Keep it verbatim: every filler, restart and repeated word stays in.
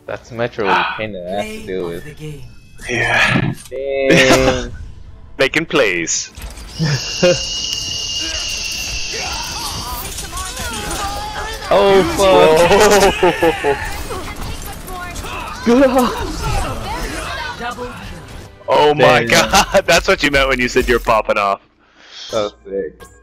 That's Metro was a pain in the ass to deal with. Yeah. Dang. Making plays. Oh fuck! Oh my Damn. god, that's what you meant when you said you're popping off. So sick.